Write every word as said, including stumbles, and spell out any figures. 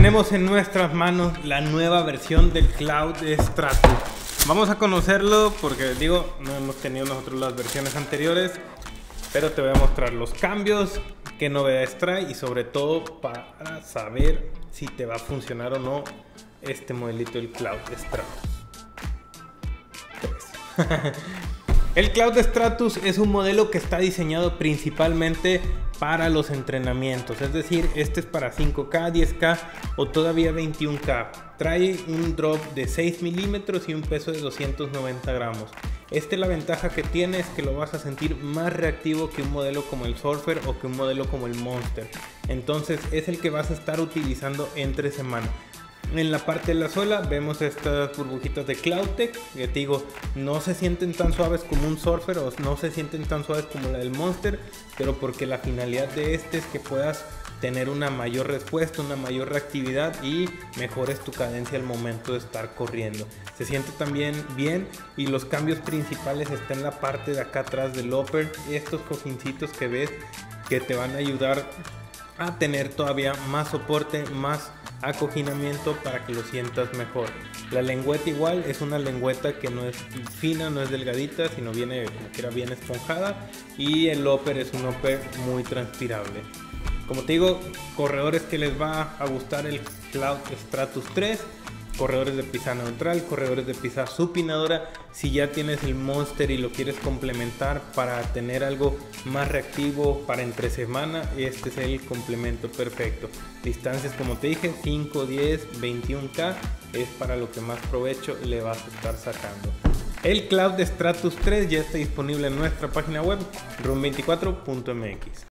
tenemos en nuestras manos la nueva versión del Cloud Stratus. Vamos a conocerlo porque digo, no hemos tenido nosotros las versiones anteriores, pero te voy a mostrar los cambios, qué novedades trae y sobre todo para saber si te va a funcionar o no este modelito del Cloud Stratus. El Cloud Stratus es un modelo que está diseñado principalmente para los entrenamientos, es decir, este es para cinco K, diez K o todavía veintiún K. Trae un drop de seis milímetros y un peso de doscientos noventa gramos. Este, la ventaja que tiene es que lo vas a sentir más reactivo que un modelo como el Surfer o que un modelo como el Monster. Entonces es el que vas a estar utilizando entre semana. En la parte de la suela vemos estas burbujitas de Cloudtec, que te digo, no se sienten tan suaves como un Surfer o no se sienten tan suaves como la del Monster, pero porque la finalidad de este es que puedas tener una mayor respuesta, una mayor reactividad y mejores tu cadencia al momento de estar corriendo. Se siente también bien y los cambios principales están en la parte de acá atrás del upper, estos cojincitos que ves que te van a ayudar a tener todavía más soporte, más acoginamiento para que lo sientas mejor. La lengüeta igual es una lengüeta que no es fina, no es delgadita, sino viene como que era bien esponjada, y el upper es un upper muy transpirable. Como te digo, corredores que les va a gustar el Cloud Stratus tres, corredores de pisada neutral, corredores de pisada supinadora. Si ya tienes el Monster y lo quieres complementar para tener algo más reactivo para entre semana, este es el complemento perfecto. Distancias, como te dije, cinco, diez, veintiún K es para lo que más provecho le vas a estar sacando. El Cloud Stratus tres ya está disponible en nuestra página web run veinticuatro punto m x.